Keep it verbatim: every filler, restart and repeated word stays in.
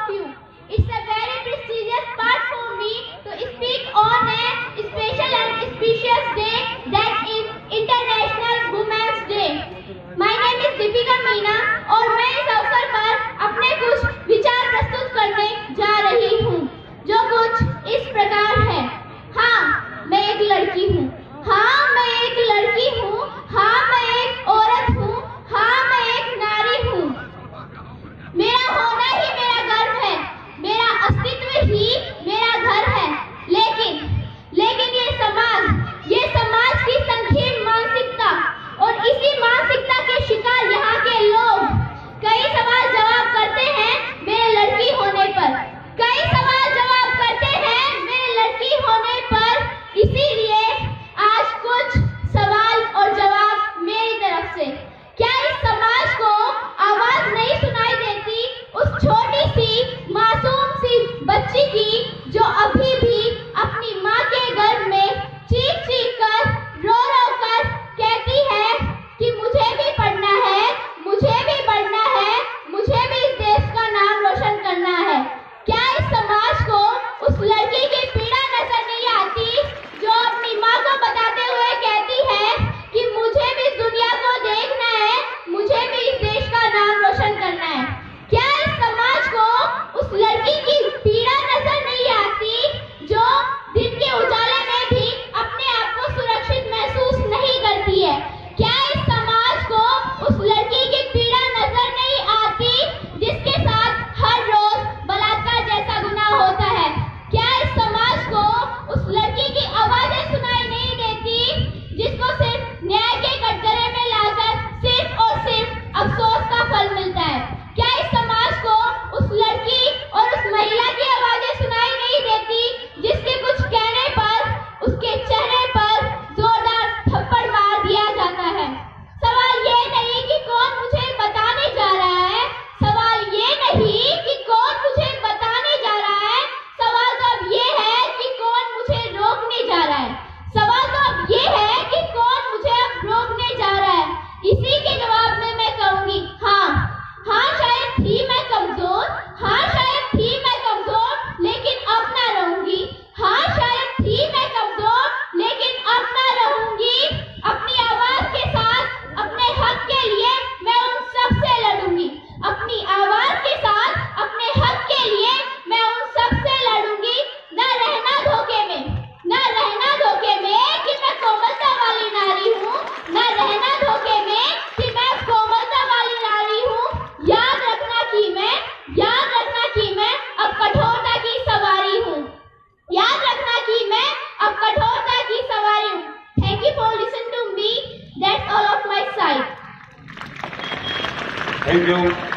of you. It's a very prestigious part for me to speak on a special and specious day, that is International Women's Day. My name is Deepika Meena और मैं इस अवसर पर अपने कुछ विचार प्रस्तुत करने जा रही हूँ, जो कुछ इस प्रकार है। हाँ, मैं एक लड़की हूँ। हाँ, मैं एक लड़की हूँ। हाँ, मैं एक औरत हूँ। हाँ, मैं एक नारी हूँ। मेरा होना ही मेरा गर्व है, मेरा अस्तित्व ही मेरा घर है। लेकिन लेकिन ये समाज ये समाज की संकीर्ण मानसिकता और इसी मानसिकता के शिकार यहाँ के लोग कई सवाल जवाब करते हैं मेरे लड़की होने पर। कई सवाल जवाब करते हैं मेरे लड़की होने पर। इसीलिए आज कुछ सवाल और जवाब मेरी तरफ से। क्या इस समाज को आवाज नहीं सुनाई देती उस छोटी सी मासूम सी बच्ची की, जो अभी भी अपनी माँ के गर्भ में चीख चीख कर रो रो कर कहती है कि मुझे भी पढ़ना है, मुझे भी बढ़ना है, मुझे भी इस देश का नाम रोशन करना है। क्या इस समाज को उस लड़की की पीड़ा नजर नहीं आती, जो अपनी माँ को बताते हुए कहती है कि मुझे भी इस दुनिया को देखना है, मुझे भी इस देश का नाम रोशन करना है? क्या इस समाज को उस लड़की की पीड़ा नजर नहीं आती, जो दिन के उजाले में भी अपने आप को सुरक्षित महसूस नहीं करती है? क्या इस समाज को उस लड़की की पीड़ा नजर नहीं आती, जिसके साथ हर रोज बलात्कार जैसा गुनाह होता है? क्या इस समाज को उस लड़की की आवाजें सुनाई नहीं देती, जिसको सिर्फ न्याय के कटघरे में लाकर सिर्फ और सिर्फ अफसोस का फल मिलता है? क्या इस समाज को उस लड़की और उस महिला की आवाजें सुनाई नहीं देती, जिसके कुछ कहने पर उसके चेहरे पर जोरदार थप्पड़ मार दिया जाता है? सवाल ये नहीं कि कौन मुझे बताने जा रहा है, सवाल ये नहीं कि कौन मुझे बताने जा रहा है, सवाल तो अब ये है कि कौन मुझे रोकने जा रहा है। सवाल तो अब ये है कि कौन मुझे अब रोकने जा रहा है। इसी के जवाब में मैं कहूंगी हाँ, हाँ शायद थी मैं कमजोर, हाँ शायद थी मैं कमजोर, लेकिन अब ना रहूंगी। हाँ शायद थी मैं कमजोर, लेकिन अब ना रहूंगी। अपनी आवाज के साथ अपने हक के लिए मैं उन सब से लड़ूंगी। अपनी आवाज के साथ अपने हक के लिए मैं उन सब से लड़ूंगी। न रहना धोखे में, न रहना धोखे में कि मैं कोमलता वाली नारी हूँ, न रहना धोखे में कि मैं कोमलता वाली नारी हूँ। याद रखना कि मैं याद रखना कि मैं अब कठोरता की सवारी हूँ। याद रखना कि मैं अब कठोरता की सवारी हूँ। Thank you for listening to me. That's all of my side. Thank you.